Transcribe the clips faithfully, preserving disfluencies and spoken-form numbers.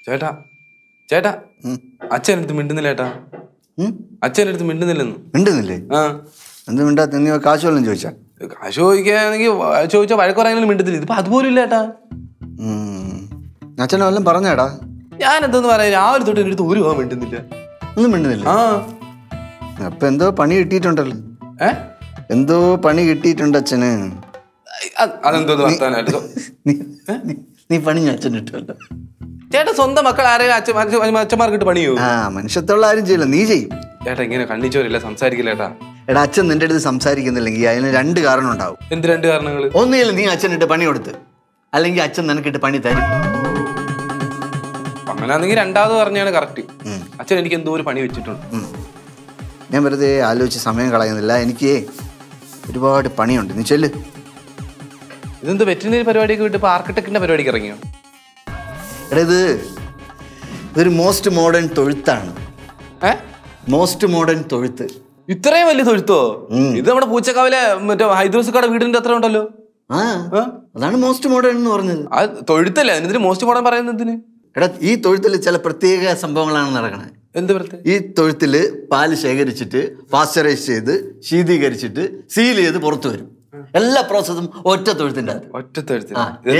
ചേട്ടാ ചേട്ടാ അച്ഛൻ അടുത്ത് മിണ്ടുന്നില്ല ചേട്ടാ. അച്ഛൻ്റെ അടുത്ത് മിണ്ടുന്നില്ലെന്ന്. മിണ്ടുന്നില്ലേ? ആ എന്ത് മിണ്ടാത്ത? നീ കാശ് വല്ലതും ചോദിച്ചാ? കാശ് ചോദിക്കാണെങ്കിൽ ചോദിച്ചാൽ വഴക്ക് പറയാനും മിണ്ടത്തില്ല. ഇതിപ്പോ അതുപോലും ഇല്ല ചേട്ടാ. അച്ഛനെ വല്ലതും പറഞ്ഞേടാ? ഞാൻ എന്തോന്ന് പറയാ, രാവിലെ തൊട്ട് എൻ്റെ അടുത്ത് ഒരു പോകാൻ മിണ്ടുന്നില്ല. ഒന്നും മിണ്ടുന്നില്ല? ആ അപ്പൊ എന്തോ പണി കിട്ടിയിട്ടുണ്ടല്ലോ. ഏ എന്തോ പണി കിട്ടിയിട്ടുണ്ട് അച്ഛന്. അതെന്തോന്ന് വർത്താനായിട്ട് നീ പണി അച്ഛൻ ഇട്ടല്ലോ. ചേട്ടാ സ്വന്തം മക്കൾ ആരെയും അച്ഛൻ അച്ഛന്മാർക്കിട്ട് പണിയോ? ആ മനുഷ്യത്തുള്ള ആരും ചെയ്യില്ല, നീ ചെയ്യും. ചേട്ടാ ഇങ്ങനെ കണ്ണിച്ചോരില്ല, സംസാരിക്കില്ല ചേട്ടാ. എടാ അച്ഛൻ നിന്റെ അടുത്ത് സംസാരിക്കുന്നില്ലെങ്കിൽ അതിന് രണ്ട് കാരണം ഉണ്ടാവും. എന്ത് രണ്ട് കാരണങ്ങൾ? ഒന്നുകിൽ നീ അച്ഛനിട്ട് പണി കൊടുത്ത്, അല്ലെങ്കിൽ അച്ഛൻ നിനക്കിട്ട് പണി തരും. അങ്ങനെയാണെങ്കിൽ രണ്ടാമത് പറഞ്ഞാണ് കറക്റ്റ്. അച്ഛൻ എനിക്ക് എന്തോ ഒരു പണി വെച്ചിട്ടുണ്ട്. ഞാൻ വെറുതെ ആലോചിച്ച് സമയം കളയുന്നില്ല, എനിക്ക് ഒരുപാട് പണിയുണ്ട്. നീ ചെല്ല്. ഇതെന്ത് വെറ്റിനറി പരിപാടിയൊക്കെ വിട്ട് ഇപ്പൊ ആർക്കിടെക്റ്റിന്റെ പരിപാടിക്ക് ഇറങ്ങിയോ? എടാ ഇത് ഇതൊരു മോസ്റ്റ് മോഡേൺ തൊഴുത്താണ്. മോസ്റ്റ് മോഡേൺ തൊഴുത്ത്. ഇത്രയും വലിയ തൊഴുത്തോ? ഇത് നമ്മുടെ പൂച്ചക്കാവിലെ മറ്റേ ഹൈദ്രോസിക്കാടെ വീടിന്റെ അത്ര ഉണ്ടല്ലോ. ആ അതാണ് മോസ്റ്റ് മോഡേൺ എന്ന് പറഞ്ഞത്. ആ തൊഴുത്തല്ലേ, എന്നിട്ട് മോസ്റ്റ് മോഡേൺ പറയുന്നതിന്? എടാ ഈ തൊഴുത്തിൽ ചില പ്രത്യേക സംഭവങ്ങളാണ് നടക്കണത്. എന്ത് പ്രത്യേക? ഈ തൊഴുത്തില് പാല് ശേഖരിച്ചിട്ട് പാസ്ചറൈസ് ചെയ്ത് ശീതീകരിച്ചിട്ട് സീൽ ചെയ്ത് പുറത്തു വരും. എല്ലാ പ്രോസസും ഒറ്റ തൊഴുത്തിന്റെ ഒറ്റ തൊഴുത്തിൽ.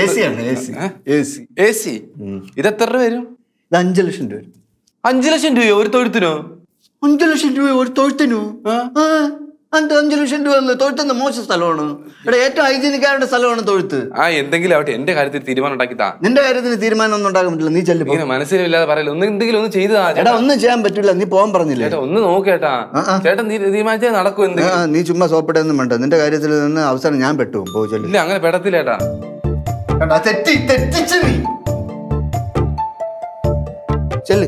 ഇത് എത്ര രൂപ വരും? ഇത് അഞ്ചു ലക്ഷം രൂപ വരും. അഞ്ചു ലക്ഷം രൂപയോ ഒരു തൊഴുത്തിനോ? അഞ്ചു ലക്ഷം രൂപ ഒരു തൊഴുത്തിനോ? അഞ്ചു ലക്ഷം രൂപ തൊഴുത്തുന്ന മോശം സ്ഥലമാണ്. ഇവിടെ ഏറ്റവും ഹൈജീനിക് ആയ സ്ഥലമാണ് തൊഴുത്ത്. ആ എന്തെങ്കിലും ആവട്ടെ, എന്റെ കാര്യത്തിൽ തീരുമാനം ഉണ്ടാക്കി താ. നിന്റെ കാര്യത്തിന് തീരുമാനം ഒന്നും ഉണ്ടാക്കാൻ പറ്റില്ല. നീ ചെല്ലും മനസ്സിലില്ലാതെ പറയല്ലോ. ഒന്ന് എന്തെങ്കിലും ഒന്ന് ചെയ്താ. ചേട്ടാ ഒന്നും ചെയ്യാൻ പറ്റില്ല, നീ പോകാൻ പറഞ്ഞില്ലേ? ചേട്ടാ ഒന്ന് നോക്കേട്ടാ. ചേട്ടൻ തീരുമാനിച്ചാൽ നടക്കും. എന്തെങ്കിലും നീ ചുമ്മാ സോപ്പിടൊന്നും വേണ്ട. നിന്റെ കാര്യത്തിൽ നിന്ന് അവസാനം ഞാൻ പെട്ടുപോകും. പോയില്ല. ഇല്ല അങ്ങനെ പെടത്തില്ല ചേട്ടാ. തെറ്റി തെറ്റിച്ച് നീ ചെല്ല്.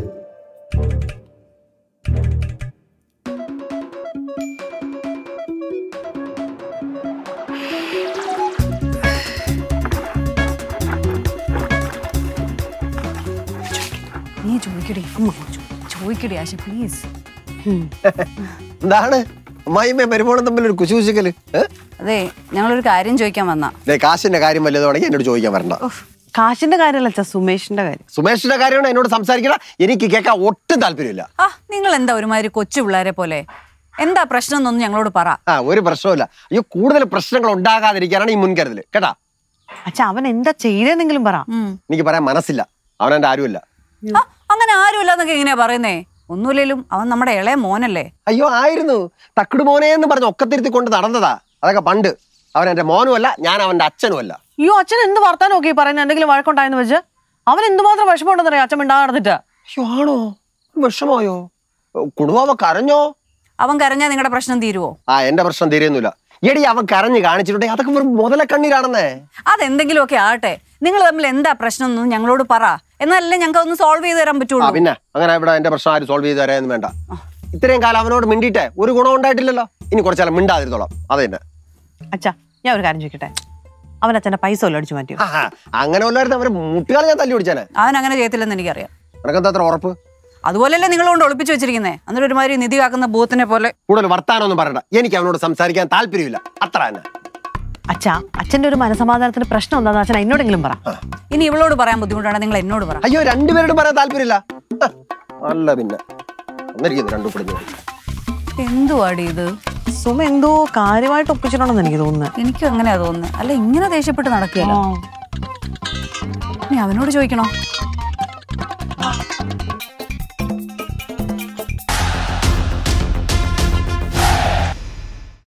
എന്താണ് അമ്മായിമ്മ മരുമോളും തമ്മിൽ ഒരു കുശുകുശുക്കല്? അതെ ഞങ്ങളൊരു കാര്യം ചോദിക്കാൻ വന്നാ. കാശിന്റെ കാര്യം വല്ലതുവാണെങ്കിൽ എന്നോട് ചോദിക്കാൻ വരണ്ട. കാശിന്റെ കാര്യമല്ല, സുമേഷിന്റെ കാര്യം. സുമേഷിന്റെ കാര്യമാണ് എന്നോട് സംസാരിക്കണം. എനിക്ക് കേൾക്കാൻ ഒട്ടും താല്പര്യമില്ല. ആ നിങ്ങൾ എന്താ ഒരുമാതിരി കൊച്ചു പിള്ളേരെ പോലെ? എന്താ പ്രശ്നം എന്നൊന്നും ഞങ്ങളോട് പറ. ആ ഒരു പ്രശ്നമില്ല. അയ്യോ കൂടുതൽ പ്രശ്നങ്ങൾ ഉണ്ടാകാതിരിക്കാനാണ് ഈ മുൻകരുതൽ കേട്ടാ. അച്ഛാ അവൻ എന്താ ചെയ്തെന്നെങ്കിലും പറ. എനിക്ക് പറയാൻ മനസ്സില്ല. അവൻ എന്റെ ആരുമല്ല. അങ്ങനെ ആരുമില്ലെന്നൊക്കെ എങ്ങനെയാ പറയുന്നേ? ഒന്നുമില്ലേലും അവൻ നമ്മുടെ ഇളയ മോനല്ലേ? അയ്യോ ആയിരുന്നു. തക്കട് മോനെ എന്ന് പറഞ്ഞ് ഒക്കത്തിരുത്തി കൊണ്ട് നടന്നതാ. അതൊക്കെ പണ്ട്. അവൻ എന്റെ മോനുമല്ല, ഞാൻ അവന്റെ അച്ഛനും അല്ല. അയ്യോ അച്ഛൻ എന്ത് വർത്താനം നോക്കി പറയുന്നത്? എന്തെങ്കിലും വഴക്കുണ്ടായെന്ന് വെച്ച് അവൻ എന്തുമാത്രം വിഷമമുണ്ടെന്നറിയാം അച്ഛൻ മിണ്ടാ നടന്നിട്ട്. അയ്യോ ആണോ? വിഷമമായോ? കുടുംബാവ കരഞ്ഞോ? അവൻ കരഞ്ഞാ നിങ്ങളുടെ പ്രശ്നം തീരുവോ? ആ എന്റെ പ്രശ്നം തീരുന്നില്ല. എടി അവൻ കരഞ്ഞ് കാണിച്ചിട്ടുണ്ടെ അതൊക്കെ വെറും മുതല കണ്ണീരാണെന്നേ. അതെന്തെങ്കിലുമൊക്കെ ആവട്ടെ. നിങ്ങൾ തമ്മിൽ എന്താ പ്രശ്നം എന്ന് ഞങ്ങളോട് പറ. എന്നാലല്ലേ ഞങ്ങൾക്ക് ഒന്ന് സോൾവ് ചെയ്ത് തരാൻ പറ്റുള്ളൂ. പിന്നെ അങ്ങനെ ഇവിടെ എന്റെ പ്രശ്നം ആരും സോൾവ് ചെയ്ത് തരാനൊന്നും വേണ്ട. ഇത്രയും കാലം അവനോട് മിണ്ടിയിട്ടേ ഒരു ഗുണം ഉണ്ടായിട്ടില്ലല്ലോ. ഇനി കുറച്ചാലും മിണ്ടാതിരുത്തോളാം. അത് തന്നെ. അച്ഛാ ഞാൻ ഒരു കാര്യം ചോദിക്കട്ടെ, അവൻ അച്ഛന്റെ പൈസ വല്ലതും അടിച്ചു മാറ്റിയോ? അങ്ങനെ വല്ലായിരുന്നു അവരെ മുട്ടുകാലം ഞാൻ തല്ലി പിടിച്ചാനെ. അവൻ അങ്ങനെ ചെയ്യത്തില്ലെന്ന് എനിക്കറിയാം. നിനക്കെന്താ അത്ര ഉറപ്പ്? അതുപോലെയല്ലേ നിങ്ങളോട് ഒളിപ്പിച്ചു വെച്ചിരിക്കുന്നേ? എന്നിട്ട് ഒരുമാതിരി നിധി കാക്കുന്ന ബൂത്തിനെ പോലെ. കൂടുതൽ വർത്താനൊന്നും പറയണ്ട. എനിക്ക് അവനോട് സംസാരിക്കാൻ താല്പര്യമില്ല. അത്ര തന്നെ. അച്ഛാ അച്ഛന്റെ ഒരു മനസമാധാനത്തിന് പ്രശ്നം എന്താണെന്ന് അച്ഛൻ എന്നോടെങ്കിലും പറ. ഇനി ഇവളോട് പറയാൻ ബുദ്ധിമുട്ടാണ് നിങ്ങൾ എന്നോട് പറ. അയ്യോ രണ്ടുപേരോടും പറയാൻ താല്പര്യമില്ല. അല്ല പിന്നെ രണ്ടു പിടിഞ്ഞു. എന്തുവാടി ഇത്? സുമ എന്തോ കാര്യമായിട്ട് ഒപ്പിച്ചിട്ടുണ്ടെന്ന് എനിക്ക് തോന്നുന്നു. എനിക്കും അങ്ങനെയാ തോന്നുന്നത്. അല്ല ഇങ്ങനെ ദേഷ്യപ്പെട്ട് നടക്കുകയല്ലോ. നീ അവനോട് ചോദിക്കണോ?